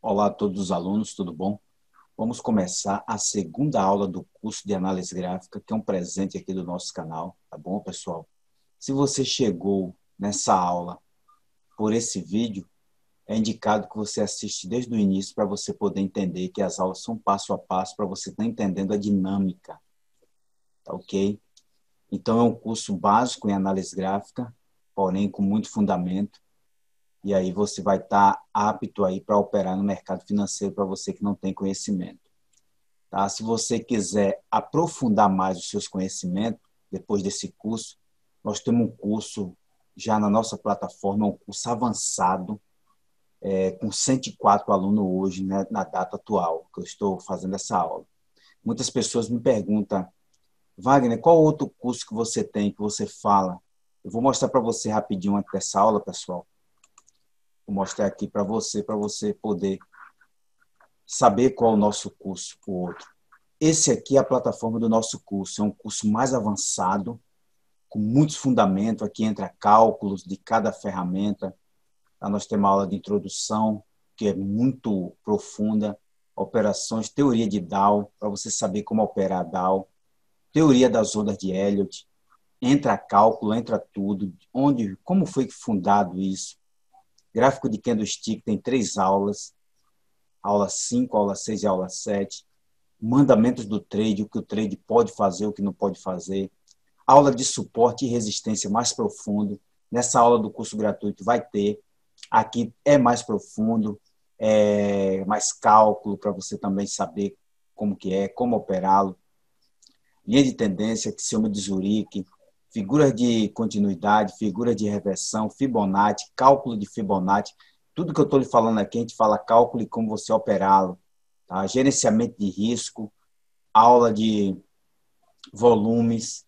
Olá a todos os alunos, tudo bom? Vamos começar a segunda aula do curso de análise gráfica, que é um presente aqui do nosso canal, tá bom, pessoal? Se você chegou nessa aula por esse vídeo, é indicado que você assiste desde o início para você poder entender que as aulas são passo a passo, para você estar entendendo a dinâmica, tá ok? Então, é um curso básico em análise gráfica, porém com muito fundamento. E aí você vai estar apto aí para operar no mercado financeiro para você que não tem conhecimento. Tá? Se você quiser aprofundar mais os seus conhecimentos, depois desse curso, nós temos um curso já na nossa plataforma, um curso avançado, com 104 alunos hoje, né, na data atual, que eu estou fazendo essa aula. Muitas pessoas me perguntam, Wagner, qual outro curso que você tem, que você fala? Eu vou mostrar para você rapidinho antes dessa aula, pessoal. Vou mostrar aqui para você poder saber qual é o nosso curso, o outro. Esse aqui é a plataforma do nosso curso, é um curso mais avançado, com muitos fundamentos, aqui entra cálculos de cada ferramenta. Nós temos uma aula de introdução, que é muito profunda, operações, teoria de Dow, para você saber como operar Dow, teoria das ondas de Elliott, entra cálculo, entra tudo, como foi fundado isso. Gráfico de candlestick tem 3 aulas, aula 5, aula 6 e aula 7. Mandamentos do trade, o que o trade pode fazer, o que não pode fazer. Aula de suporte e resistência mais profundo. Nessa aula do curso gratuito vai ter. Aqui é mais profundo, mais cálculo para você também saber como que é, como operá-lo. Linha de tendência, axioma de Zurique, figuras de continuidade, figuras de reversão, Fibonacci, cálculo de Fibonacci. Tudo que eu estou lhe falando aqui, a gente fala cálculo e como você operá-lo. Tá? Gerenciamento de risco, aula de volumes,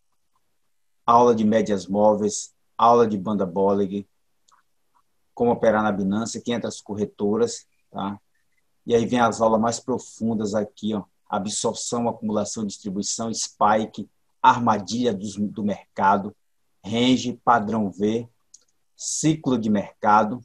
aula de médias móveis, aula de banda Bollinger, como operar na Binance, aqui entra as corretoras, tá? E aí vem as aulas mais profundas aqui, ó, absorção, acumulação, distribuição, spike, armadilha do mercado, range, padrão V, ciclo de mercado,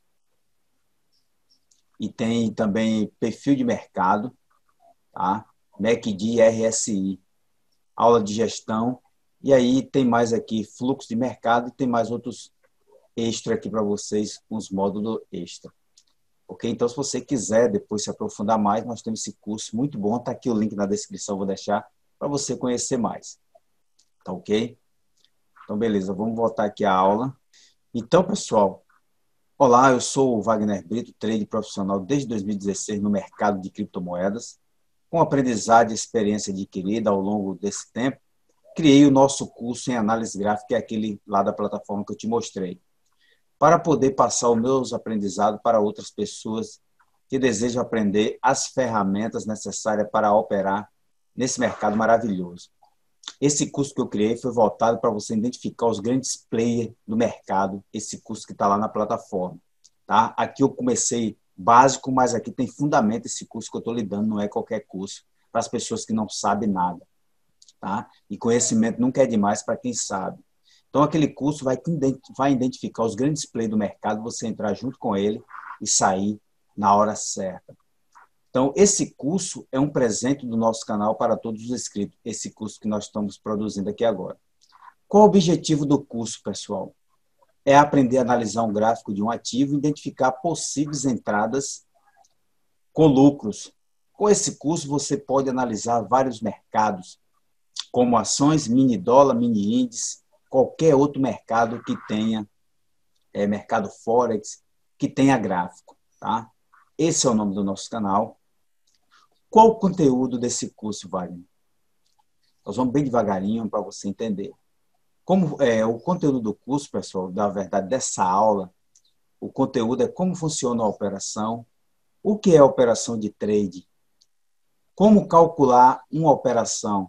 e tem também perfil de mercado, tá? MACD, RSI, aula de gestão, e aí tem mais aqui fluxo de mercado e tem mais outros extra aqui para vocês, uns módulos extra. Ok? Então, se você quiser depois se aprofundar mais, nós temos esse curso muito bom, está aqui o link na descrição, vou deixar para você conhecer mais. Tá ok? Então, beleza, vamos voltar aqui à aula. Então, pessoal, olá, eu sou o Wagner Brito, trade profissional desde 2016 no mercado de criptomoedas. Com aprendizado e experiência adquirida ao longo desse tempo, criei o nosso curso em análise gráfica, que é aquele lá da plataforma que eu te mostrei, para poder passar os meus aprendizados para outras pessoas que desejam aprender as ferramentas necessárias para operar nesse mercado maravilhoso. Esse curso que eu criei foi voltado para você identificar os grandes players do mercado, esse curso que está lá na plataforma. Tá? Aqui eu comecei básico, mas aqui tem fundamento esse curso que eu estou lhe dando, não é qualquer curso, para as pessoas que não sabem nada. Tá? E conhecimento nunca é demais para quem sabe. Então, aquele curso vai identificar os grandes players do mercado, você entrar junto com ele e sair na hora certa. Então, esse curso é um presente do nosso canal para todos os inscritos, esse curso que nós estamos produzindo aqui agora. Qual o objetivo do curso, pessoal? É aprender a analisar um gráfico de um ativo e identificar possíveis entradas com lucros. Com esse curso, você pode analisar vários mercados, como ações, mini dólar, mini índice, qualquer outro mercado que tenha, mercado Forex, que tenha gráfico. Tá? Esse é o nome do nosso canal. Qual o conteúdo desse curso, Wagner? Nós vamos bem devagarinho para você entender. Como o conteúdo do curso, pessoal, da verdade, dessa aula, o conteúdo é como funciona a operação, o que é a operação de trade, como calcular uma operação,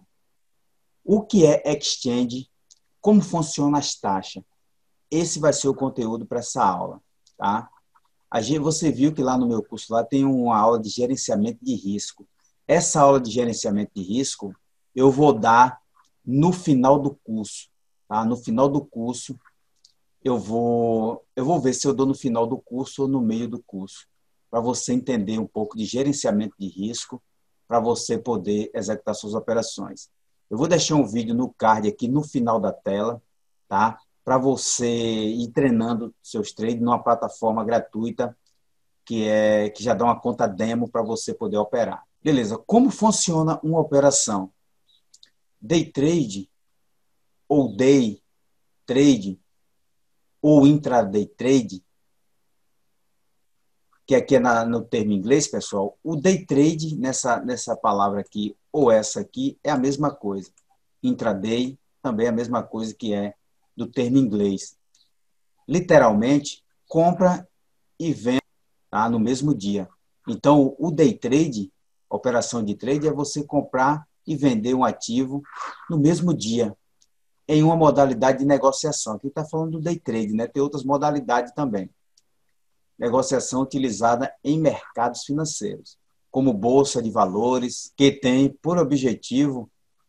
o que é exchange, como funcionam as taxas. Esse vai ser o conteúdo para essa aula. Tá? Você viu que lá no meu curso lá tem uma aula de gerenciamento de risco. Essa aula de gerenciamento de risco eu vou dar no final do curso. Tá? No final do curso, eu vou ver se eu dou no final do curso ou no meio do curso, para você entender um pouco de gerenciamento de risco, para você poder executar suas operações. Eu vou deixar um vídeo no card aqui no final da tela, tá? Para você ir treinando seus trades numa plataforma gratuita que já dá uma conta demo para você poder operar. Beleza, como funciona uma operação? Day trade ou day trade ou intraday trade, que aqui é no termo em inglês, pessoal, o day trade, nessa palavra aqui, ou essa aqui, é a mesma coisa. Intraday também é a mesma coisa que é do termo em inglês. Literalmente, compra e venda, tá, no mesmo dia. Então, o day trade, operação de trade, é você comprar e vender um ativo no mesmo dia, em uma modalidade de negociação. Aqui está falando do day trade, né? Tem outras modalidades também. Negociação utilizada em mercados financeiros, como bolsa de valores, que tem por objetivo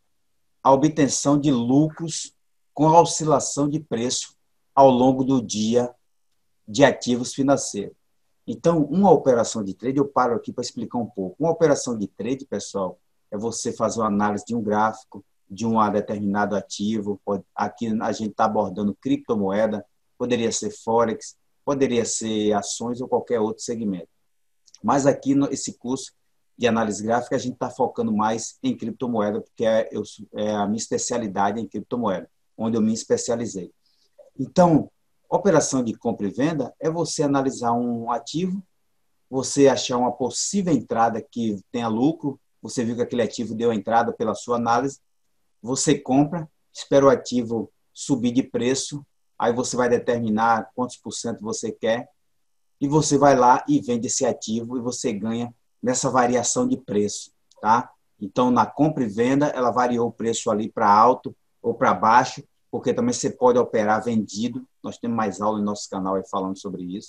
a obtenção de lucros com a oscilação de preço ao longo do dia de ativos financeiros. Então, uma operação de trade, eu paro aqui para explicar um pouco. Uma operação de trade, pessoal, é você fazer uma análise de um gráfico, de um determinado ativo. Aqui a gente está abordando criptomoeda, poderia ser Forex, poderia ser ações ou qualquer outro segmento. Mas aqui, nesse curso de análise gráfica, a gente está focando mais em criptomoeda, porque é a minha especialidade em criptomoeda, onde eu me especializei. Então, operação de compra e venda é você analisar um ativo, você achar uma possível entrada que tenha lucro, você viu que aquele ativo deu entrada pela sua análise, você compra, espera o ativo subir de preço, aí você vai determinar quantos por cento você quer, e você vai lá e vende esse ativo e você ganha nessa variação de preço, tá? Então, na compra e venda, ela variou o preço ali para alto ou para baixo, porque também você pode operar vendido. Nós temos mais aula no nosso canal aí falando sobre isso.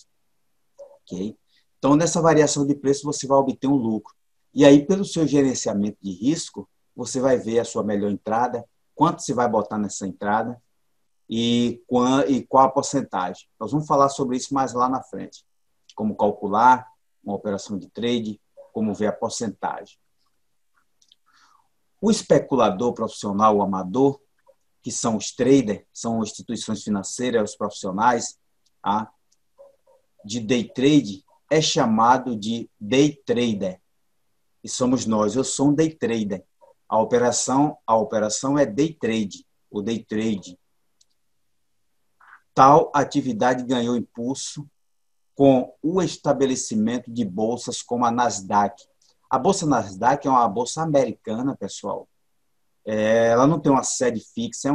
Okay? Então, nessa variação de preço, você vai obter um lucro. E aí, pelo seu gerenciamento de risco, você vai ver a sua melhor entrada, quanto você vai botar nessa entrada e qual a porcentagem. Nós vamos falar sobre isso mais lá na frente. Como calcular uma operação de trade, como ver a porcentagem. O especulador profissional, o amador, que são os traders, são instituições financeiras, os profissionais, tá, de day trade, é chamado de day trader. E somos nós. Eu sou um day trader. A operação é day trade, o day trade. Tal atividade ganhou impulso com o estabelecimento de bolsas como a Nasdaq. A Bolsa Nasdaq é uma bolsa americana, pessoal. Ela não tem uma sede fixa,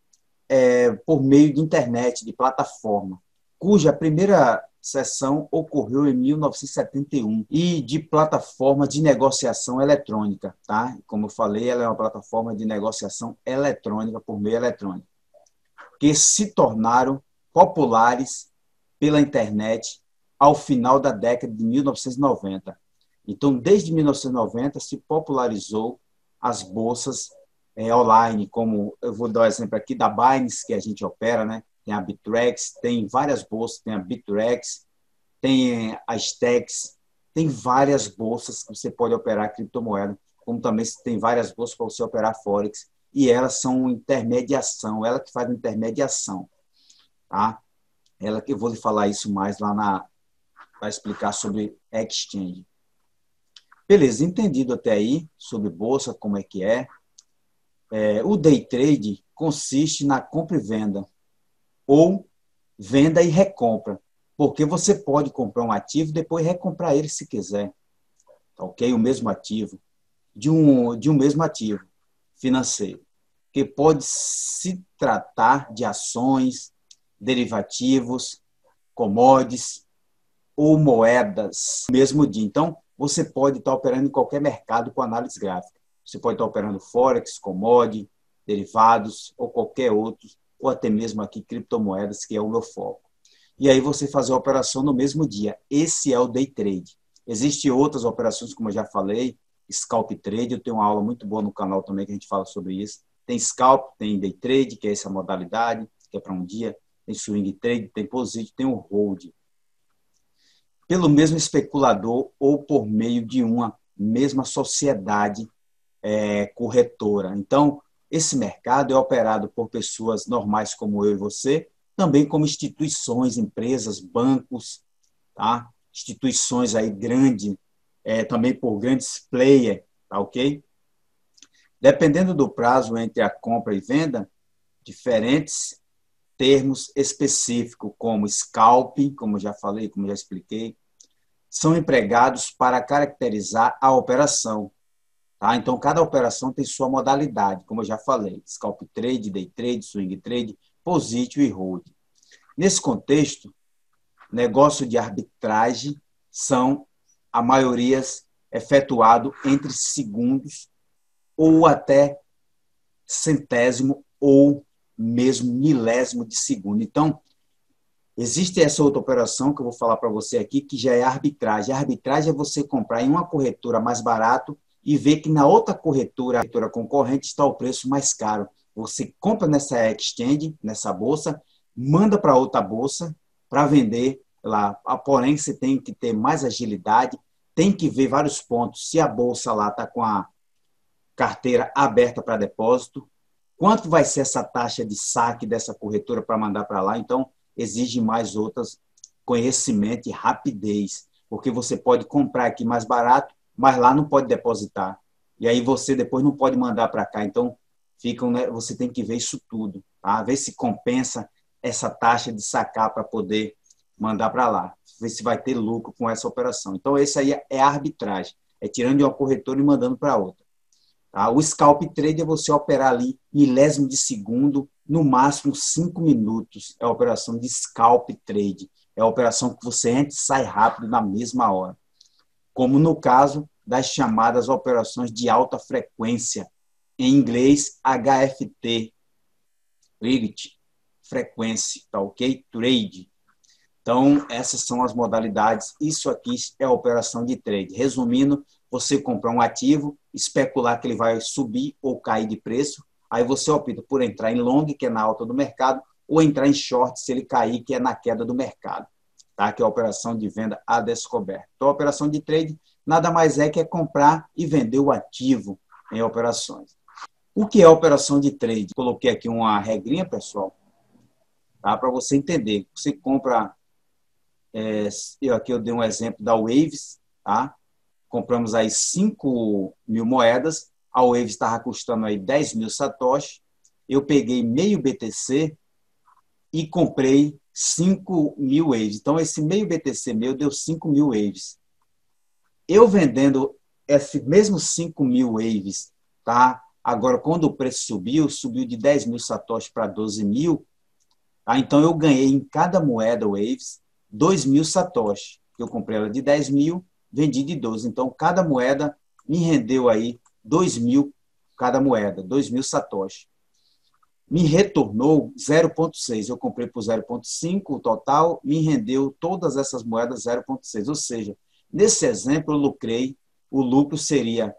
por meio de internet, de plataforma, cuja primeira sessão ocorreu em 1971 e de plataforma de negociação eletrônica, tá? Como eu falei, ela é uma plataforma de negociação eletrônica por meio eletrônico, que se tornaram populares pela internet ao final da década de 1990. Então, desde 1990 se popularizou as bolsas online, como eu vou dar um exemplo aqui da Binance, que a gente opera, né? Tem a Bittrex, tem várias bolsas, tem a Bittrex, tem a Stex, tem várias bolsas que você pode operar criptomoeda, como também tem várias bolsas para você operar Forex, e elas são intermediação, ela que faz intermediação, tá? Ela que eu vou lhe falar isso mais lá para explicar sobre exchange. Beleza, entendido até aí sobre bolsa, como é que é. O day trade consiste na compra e venda, ou venda e recompra, porque você pode comprar um ativo e depois recomprar ele se quiser, ok? O mesmo ativo, de um mesmo ativo financeiro, que pode se tratar de ações, derivativos, commodities ou moedas no mesmo dia. Então, você pode estar operando em qualquer mercado com análise gráfica. Você pode estar operando Forex, commodity, derivados ou qualquer outro, ou até mesmo aqui criptomoedas, que é o meu foco. E aí você fazer a operação no mesmo dia. Esse é o day trade. Existem outras operações, como eu já falei, scalp trade, eu tenho uma aula muito boa no canal também que a gente fala sobre isso. Tem scalp, tem day trade, que é essa modalidade, que é para um dia, tem swing trade, tem position, tem o hold. pelo mesmo especulador ou por meio de uma mesma sociedade corretora. Então, esse mercado é operado por pessoas normais como eu e você, também como instituições, empresas, bancos, tá? Instituições aí grandes, também por grandes players, tá ok? Dependendo do prazo entre a compra e venda, diferentes termos específicos, como scalping, como já falei, como já expliquei, são empregados para caracterizar a operação. Tá? Então, cada operação tem sua modalidade, como eu já falei, scalp trade, day trade, swing trade, position e hold. Nesse contexto, negócio de arbitragem são, a maioria, efetuado entre segundos ou até centésimo ou mesmo milésimo de segundo. Então, existe essa outra operação que eu vou falar para você aqui, que já é arbitragem. A arbitragem é você comprar em uma corretora mais barato e ver que na outra corretora concorrente está o preço mais caro. Você compra nessa exchange, nessa bolsa, manda para outra bolsa para vender lá. Porém, você tem que ter mais agilidade, tem que ver vários pontos. Se a bolsa lá está com a carteira aberta para depósito, quanto vai ser essa taxa de saque dessa corretora para mandar para lá. Então, exige mais outras conhecimento e rapidez, porque você pode comprar aqui mais barato, mas lá não pode depositar. E aí você depois não pode mandar para cá. Então, você tem que ver isso tudo, tá? Ver se compensa essa taxa de sacar para poder mandar para lá. Ver se vai ter lucro com essa operação. Então, esse aí é a arbitragem. É tirando de uma corretora e mandando para outra. Tá? O scalp trade é você operar ali milésimo de segundo, no máximo 5 minutos. É a operação de scalp trade. É a operação que você entra e sai rápido na mesma hora. Como no caso das chamadas operações de alta frequência, em inglês HFT, Rate Frequency, tá ok? Trade. Então, essas são as modalidades. Isso aqui é a operação de trade. Resumindo, você comprar um ativo, especular que ele vai subir ou cair de preço, aí você opta por entrar em long, que é na alta do mercado, ou entrar em short, se ele cair, que é na queda do mercado, tá? Que é a operação de venda a descoberto. Então, a operação de trade nada mais é que é comprar e vender o ativo em operações. O que é a operação de trade? Coloquei aqui uma regrinha, pessoal, tá? Para você entender. Você compra... aqui eu dei um exemplo da Waves, tá? Compramos aí 5.000 moedas, a Waves estava custando aí 10.000 satoshi, eu peguei meio BTC e comprei 5.000 Waves. Então, esse meio BTC meu deu 5.000 Waves. Eu vendendo esse mesmo 5.000 Waves, tá? Agora, quando o preço subiu de 10.000 satoshi para 12.000, tá? Então eu ganhei em cada moeda Waves 2.000 satoshi. Eu comprei ela de 10.000, vendi de 12. Então, cada moeda me rendeu aí 2.000 cada moeda, 2.000 satoshi. Me retornou 0,6. Eu comprei por 0,5 o total, me rendeu todas essas moedas 0,6. Ou seja, nesse exemplo eu lucrei, o lucro seria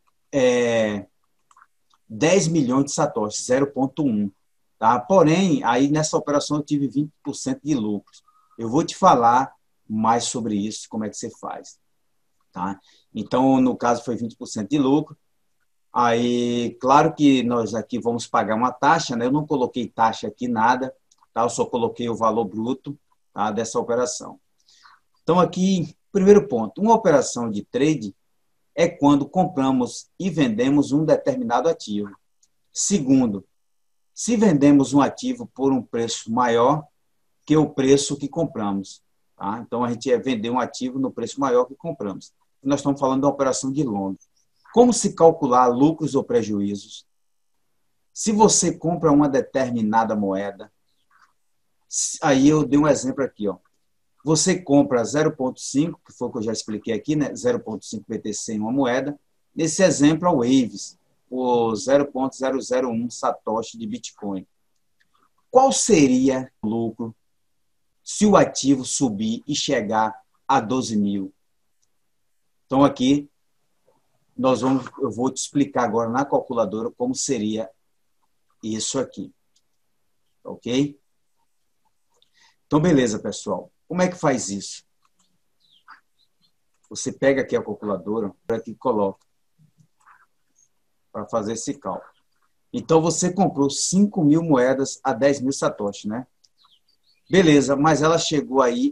10 milhões de satoshis, 0,1. Tá? Porém, aí nessa operação eu tive 20% de lucros. Eu vou te falar mais sobre isso, como é que você faz. Tá? Então, no caso, foi 20% de lucro. Aí, claro que nós aqui vamos pagar uma taxa, né? Eu não coloquei taxa aqui, nada, tá? Eu só coloquei o valor bruto, tá, dessa operação. Então, aqui, primeiro ponto, uma operação de trade é quando compramos e vendemos um determinado ativo. Segundo, se vendemos um ativo por um preço maior que o preço que compramos. Tá? Então, a gente vender um ativo no preço maior que compramos. Nós estamos falando da operação de long. Como se calcular lucros ou prejuízos? Se você compra uma determinada moeda, aí eu dei um exemplo aqui, ó. Você compra 0,5, que foi o que eu já expliquei aqui, né? 0,5 BTC em uma moeda. Nesse exemplo, a Waves, por 0,001 Satoshi de Bitcoin. Qual seria o lucro se o ativo subir e chegar a 12.000? Então, aqui, eu vou te explicar agora na calculadora como seria isso aqui. Ok? Então, beleza, pessoal. Como é que faz isso? Você pega aqui a calculadora, aqui coloca para fazer esse cálculo. Então, você comprou 5.000 moedas a 10.000 satoshi, né? Beleza, mas ela chegou aí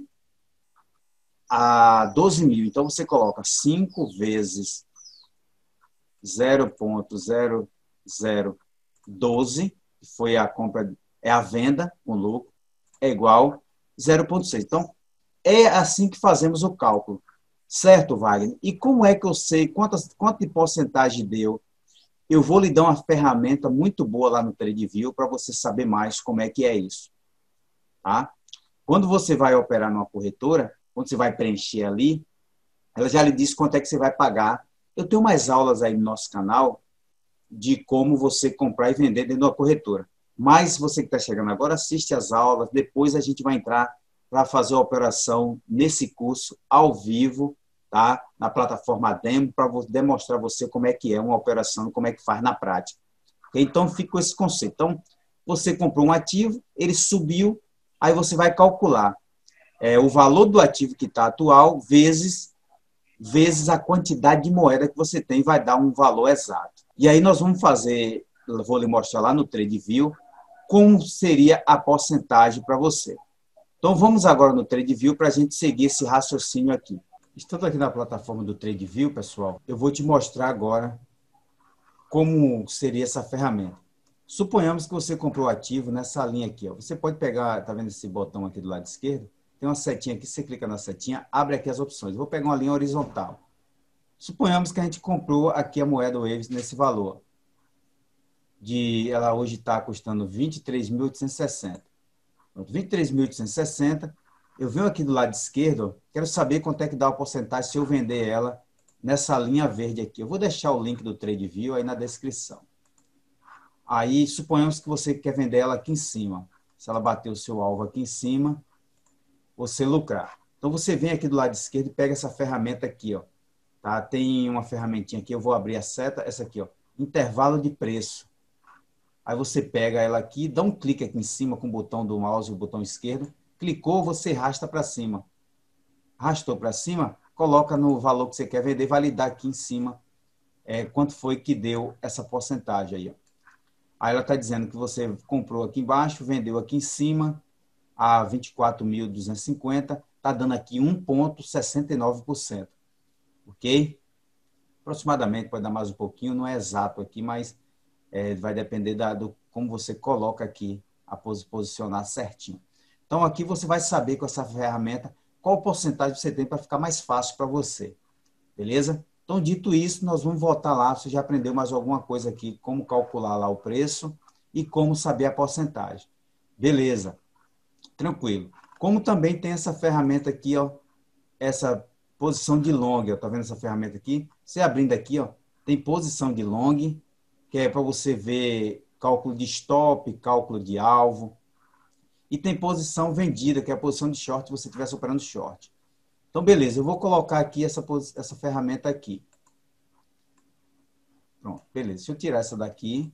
a 12.000. Então, você coloca 5 vezes 0,0012, que foi a compra, é a venda com lucro, é igual 0,6. Então, é assim que fazemos o cálculo. Certo, Wagner? E como é que eu sei quanto de porcentagem deu? Eu vou lhe dar uma ferramenta muito boa lá no TradeView para você saber mais como é que é isso. Tá? Quando você vai operar numa corretora, quando você vai preencher ali, ela já lhe diz quanto é que você vai pagar. Eu tenho mais aulas aí no nosso canal de como você comprar e vender dentro da corretora. Mas você que está chegando agora, assiste as aulas, depois a gente vai entrar para fazer a operação nesse curso ao vivo, tá? Na plataforma Demo, para demonstrar a você como é que é uma operação, como é que faz na prática. Então, fica com esse conceito. Então, você comprou um ativo, ele subiu, aí você vai calcular o valor do ativo que está atual vezes a quantidade de moeda que você tem, vai dar um valor exato. E aí nós vamos fazer, vou lhe mostrar lá no TradeView, como seria a porcentagem para você. Então, vamos agora no TradeView para a gente seguir esse raciocínio aqui. Estando aqui na plataforma do TradeView, pessoal, eu vou te mostrar agora como seria essa ferramenta. Suponhamos que você comprou ativo nessa linha aqui. Ó. Você pode pegar, tá vendo esse botão aqui do lado esquerdo? Tem uma setinha aqui, você clica na setinha, abre aqui as opções. Eu vou pegar uma linha horizontal. Suponhamos que a gente comprou aqui a moeda Waves nesse valor. Ela hoje está custando 23.860. 23.860. Eu venho aqui do lado esquerdo, quero saber quanto é que dá a porcentagem se eu vender ela nessa linha verde aqui. Eu vou deixar o link do TradeView aí na descrição. Aí, suponhamos que você quer vender ela aqui em cima. Se ela bater o seu alvo aqui em cima, você lucrar. Então, você vem aqui do lado esquerdo e pega essa ferramenta aqui, ó. Tá? Tem uma ferramentinha aqui, eu vou abrir a seta, essa aqui, ó. Intervalo de preço. Aí você pega ela aqui, dá um clique aqui em cima com o botão do mouse, o botão esquerdo. Clicou, você arrasta para cima. Arrastou para cima, coloca no valor que você quer vender, validar aqui em cima quanto foi que deu essa porcentagem aí, ó. Aí ela está dizendo que você comprou aqui embaixo, vendeu aqui em cima a 24.250, está dando aqui 1,69%. Ok? Aproximadamente, pode dar mais um pouquinho, não é exato aqui, mas vai depender do como você coloca aqui, a posicionar certinho. Então, aqui você vai saber com essa ferramenta qual porcentagem você tem para ficar mais fácil para você. Beleza? Então, dito isso, nós vamos voltar lá. Você já aprendeu mais alguma coisa aqui, como calcular lá o preço e como saber a porcentagem. Beleza. Tranquilo. Como também tem essa ferramenta aqui, ó, essa posição de long, ó, tá vendo essa ferramenta aqui? Você abrindo aqui, ó, tem posição de long, que é para você ver cálculo de stop, cálculo de alvo. E tem posição vendida, que é a posição de short, se você estiver operando short. Então, beleza, eu vou colocar aqui essa ferramenta aqui. Pronto, beleza. Se eu tirar essa daqui.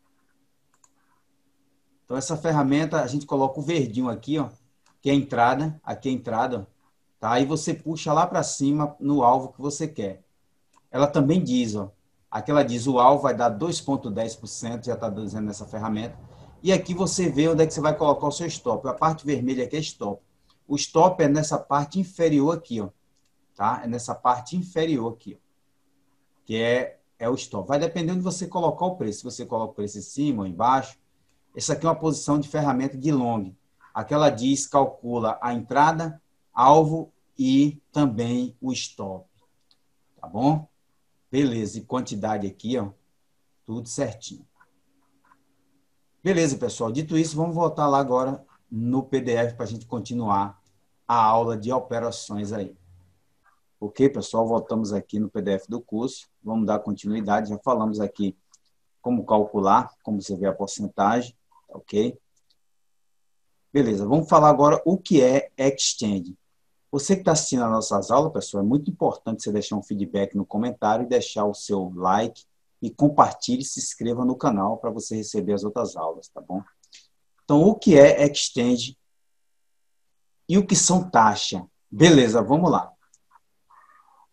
Então, essa ferramenta, a gente coloca o verdinho aqui, ó, que é a entrada. Aqui é a entrada. Tá? Aí você puxa lá para cima no alvo que você quer. Ela também diz, ó, aqui ela diz o alvo vai dar 2,10%, já está dizendo nessa ferramenta. E aqui você vê onde é que você vai colocar o seu stop. A parte vermelha aqui é stop. O stop é nessa parte inferior aqui, ó. Tá? É nessa parte inferior aqui, ó, que é o stop. Vai depender de você colocar o preço. Se você coloca o preço em cima ou embaixo. Essa aqui é uma posição de ferramenta de long. Aqui ela diz, calcula a entrada, alvo e também o stop. Tá bom? Beleza. E quantidade aqui, ó. Tudo certinho. Beleza, pessoal. Dito isso, vamos voltar lá agora no PDF para a gente continuar a aula de operações aí. Ok, pessoal? Voltamos aqui no PDF do curso. Vamos dar continuidade. Já falamos aqui como calcular, como você vê a porcentagem. Ok? Beleza. Vamos falar agora o que é Exchange. Você que está assistindo as nossas aulas, pessoal, é muito importante você deixar um feedback no comentário e deixar o seu like e compartilhe e se inscreva no canal para você receber as outras aulas, tá bom? Então, o que é Exchange e o que são taxa? Beleza, vamos lá.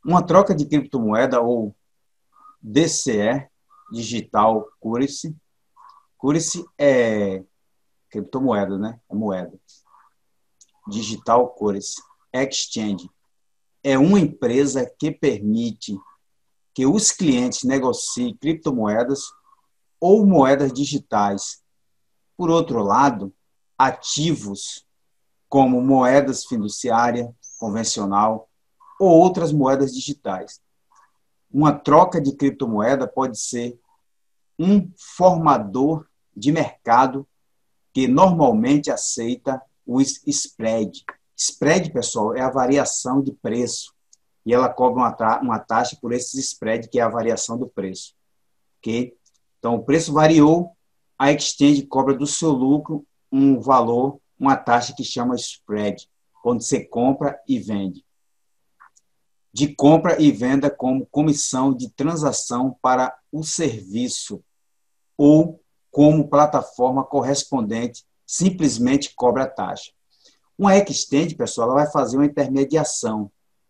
Uma troca de criptomoeda, ou DCE, Digital Currency. Currency é criptomoeda, né? É moeda. Digital Currency Exchange é uma empresa que permite que os clientes negociem criptomoedas ou moedas digitais. Por outro lado, ativos como moedas fiduciária convencional ou outras moedas digitais. Uma troca de criptomoeda pode ser um formador de mercado que normalmente aceita o spread. Spread, pessoal, é a variação de preço e ela cobra uma taxa por esse spread, que é a variação do preço. Okay? Então, o preço variou, a exchange cobra do seu lucro um valor, uma taxa que chama spread, quando você compra e vende. De compra e venda como comissão de transação para o serviço ou como plataforma correspondente, simplesmente cobra a taxa. Uma exchange, pessoal, ela vai fazer uma intermediação.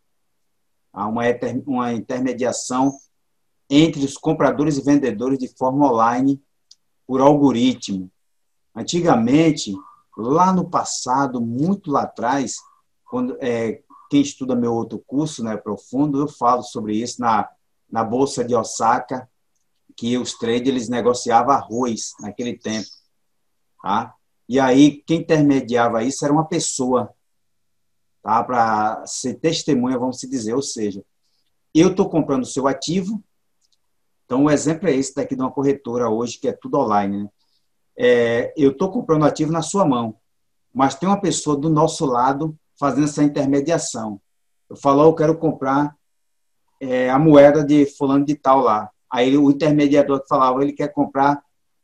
Uma intermediação entre os compradores e vendedores de forma online por algoritmo. Antigamente, lá no passado, muito lá atrás, quem estuda meu outro curso, né, profundo, eu falo sobre isso na Bolsa de Osaka, que os traders eles negociavam arroz naquele tempo. Tá? E aí, quem intermediava isso era uma pessoa, tá? Para ser testemunha, vamos dizer. Ou seja, eu estou comprando o seu ativo, então o exemplo é esse daqui de uma corretora hoje, que é tudo online. Né? Eu estou comprando o ativo na sua mão, mas tem uma pessoa do nosso lado fazendo essa intermediação. Eu falo, eu quero comprar a moeda de fulano de tal lá. Aí o intermediador que falava, ele quer comprar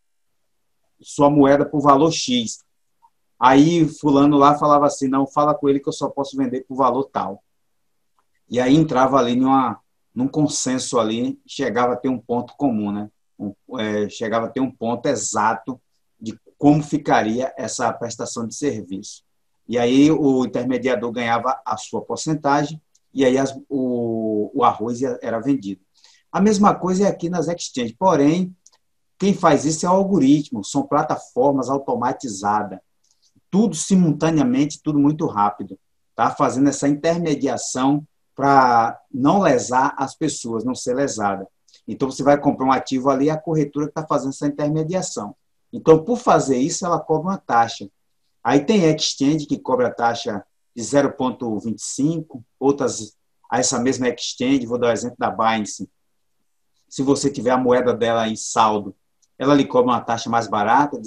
sua moeda por valor X. Aí fulano lá falava assim, não, fala com ele que eu só posso vender por valor tal. E aí entrava ali num consenso ali, chegava a ter um ponto comum, né? Chegava a ter um ponto exato de como ficaria essa prestação de serviço. E aí o intermediador ganhava a sua porcentagem e aí o arroz era vendido. A mesma coisa é aqui nas exchanges, porém, quem faz isso é o algoritmo, são plataformas automatizadas, tudo simultaneamente, tudo muito rápido, tá? Fazendo essa intermediação para não lesar as pessoas, não ser lesada. Então, você vai comprar um ativo ali, a corretora está fazendo essa intermediação. Então, por fazer isso, ela cobra uma taxa. Aí tem exchange que cobra a taxa de 0,25, outras, essa mesma exchange, vou dar o exemplo da Binance, se você tiver a moeda dela em saldo, ela lhe cobra uma taxa mais barata, de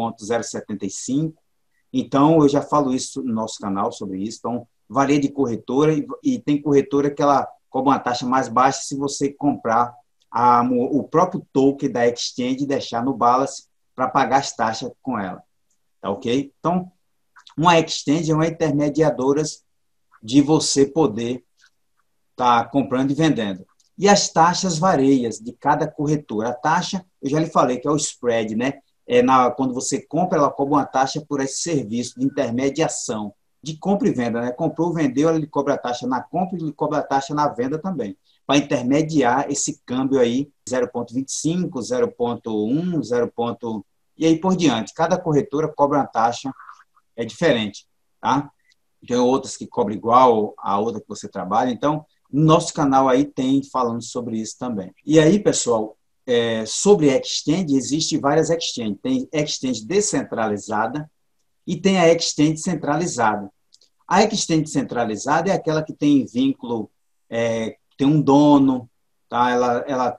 0,075. Então, eu já falo isso no nosso canal sobre isso. Então, varia de corretora e tem corretora que ela cobra uma taxa mais baixa se você comprar o próprio token da exchange e deixar no balance para pagar as taxas com ela. Tá ok? Então, uma exchange é uma intermediadora de você poder estar comprando e vendendo. E as taxas variam de cada corretora. A taxa, eu já lhe falei, que é o spread, né? Quando você compra, ela cobra uma taxa por esse serviço de intermediação, de compra e venda, né? Comprou, vendeu, ela lhe cobra a taxa na compra e lhe cobra a taxa na venda também, para intermediar esse câmbio aí, 0,25, 0,1, 0. E aí por diante. Cada corretora cobra uma taxa diferente, tá? Tem outras que cobram igual a outra que você trabalha. Então, no nosso canal aí tem falando sobre isso também. E aí, pessoal, sobre exchange, existe várias exchanges. Tem exchange descentralizada e tem a exchange centralizada. A exchange centralizada é aquela que tem vínculo, tem um dono, tá? Ela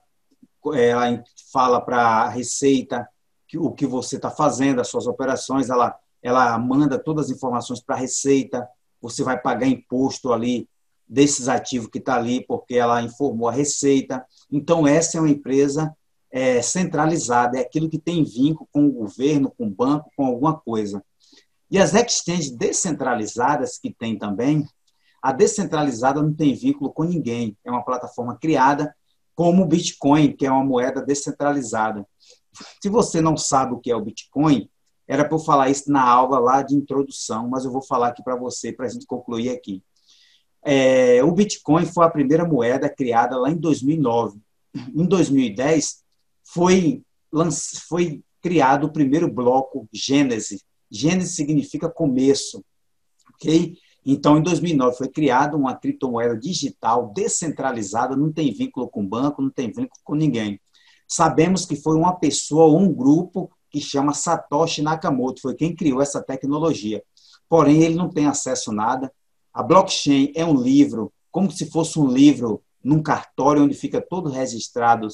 fala para a Receita o que você está fazendo, as suas operações, ela manda todas as informações para a Receita, você vai pagar imposto ali desses ativos que está ali, porque ela informou a Receita. Então, essa é uma empresa centralizada, é aquilo que tem vínculo com o governo, com o banco, com alguma coisa. E as exchanges descentralizadas que tem também, a descentralizada não tem vínculo com ninguém, é uma plataforma criada como o Bitcoin, que é uma moeda descentralizada. Se você não sabe o que é o Bitcoin, era para eu falar isso na aula lá de introdução, mas eu vou falar aqui para você, para a gente concluir aqui. O Bitcoin foi a primeira moeda criada lá em 2009. Em 2010, foi criado o primeiro bloco Gênese. Gênese significa começo, ok? Então, em 2009, foi criada uma criptomoeda digital descentralizada, não tem vínculo com banco, não tem vínculo com ninguém. Sabemos que foi uma pessoa ou um grupo que chama Satoshi Nakamoto, foi quem criou essa tecnologia. Porém, ele não tem acesso a nada. A blockchain é um livro, como se fosse um livro num cartório onde fica todo registrado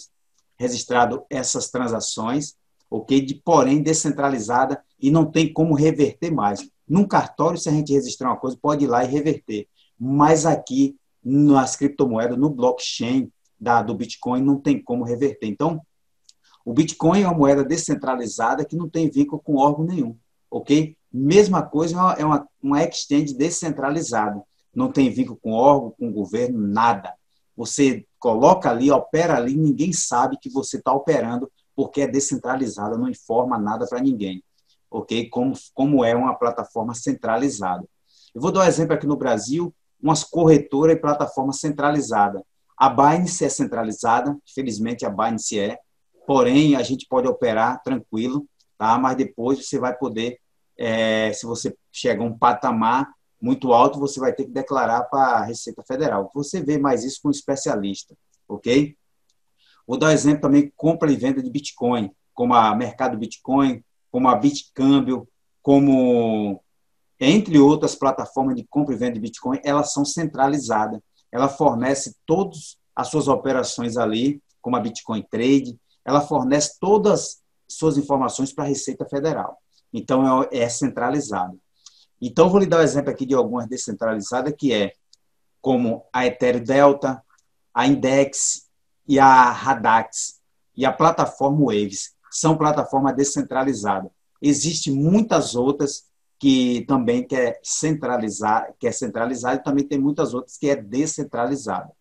essas transações, ok? Porém, descentralizada e não tem como reverter mais. Num cartório, se a gente registrar uma coisa, pode ir lá e reverter. Mas aqui, nas criptomoedas, no blockchain do Bitcoin, não tem como reverter. Então, o Bitcoin é uma moeda descentralizada que não tem vínculo com órgão nenhum, ok? Mesma coisa, é uma exchange descentralizada. Não tem vínculo com órgão, com governo, nada. Você coloca ali, opera ali, ninguém sabe que você está operando porque é descentralizada, não informa nada para ninguém, ok? Como é uma plataforma centralizada. Eu vou dar um exemplo aqui no Brasil, umas corretoras e plataforma centralizada. A Binance é centralizada, felizmente a Binance porém a gente pode operar tranquilo, tá? Mas depois você vai poder, se você chegar a um patamar muito alto, você vai ter que declarar para a Receita Federal. Você vê mais isso com um especialista, ok? Vou dar um exemplo também, compra e venda de Bitcoin, como a Mercado Bitcoin, como a Bitcâmbio, como, entre outras plataformas de compra e venda de Bitcoin, elas são centralizadas. Ela fornece todas as suas operações ali, como a Bitcoin Trade, ela fornece todas as suas informações para a Receita Federal. Então, é centralizado. Então, vou lhe dar um exemplo aqui de algumas descentralizadas, que é como a Ethereum Delta, a Index e a Radax e a plataforma Waves. São plataformas descentralizadas. Existem muitas outras que também quer centralizar e também tem muitas outras que é descentralizada.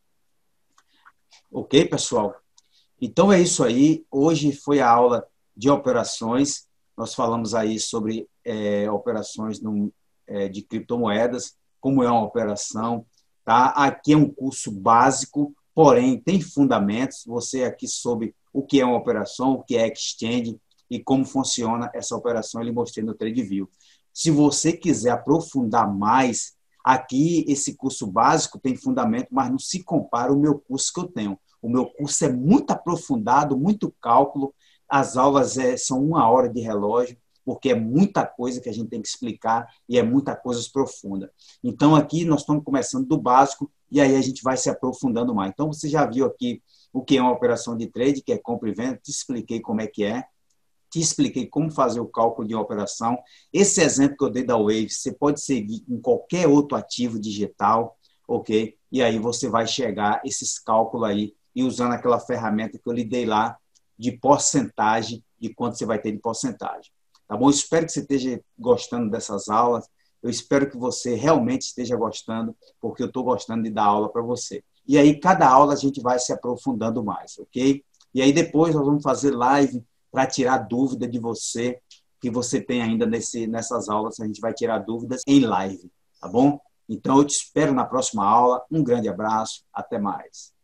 Ok, pessoal? Então é isso aí. Hoje foi a aula de operações. Nós falamos aí sobre operações de criptomoedas, como é uma operação. Tá? Aqui é um curso básico, porém tem fundamentos. Você aqui soube o que é uma operação, o que é exchange e como funciona essa operação. Ele mostrei no TradeView. Se você quiser aprofundar mais, aqui esse curso básico tem fundamento, mas não se compara ao meu curso que eu tenho. O meu curso é muito aprofundado, muito cálculo. As aulas são 1 hora de relógio, porque é muita coisa que a gente tem que explicar e é muita coisa profunda. Então, aqui nós estamos começando do básico e aí a gente vai se aprofundando mais. Então, você já viu aqui o que é uma operação de trade, que é compra e venda, te expliquei como é que é, te expliquei como fazer o cálculo de uma operação. Esse exemplo que eu dei da Wave, você pode seguir em qualquer outro ativo digital, ok? E aí você vai chegar a esses cálculos aí e usando aquela ferramenta que eu lhe dei lá de porcentagem, de quanto você vai ter de porcentagem. Tá bom? Espero que você esteja gostando dessas aulas. Eu espero que você realmente esteja gostando, porque eu estou gostando de dar aula para você. E aí, cada aula a gente vai se aprofundando mais, ok? E aí, depois nós vamos fazer live para tirar dúvida de você, que você tem ainda nessas aulas. A gente vai tirar dúvidas em live, tá bom? Então, eu te espero na próxima aula. Um grande abraço. Até mais.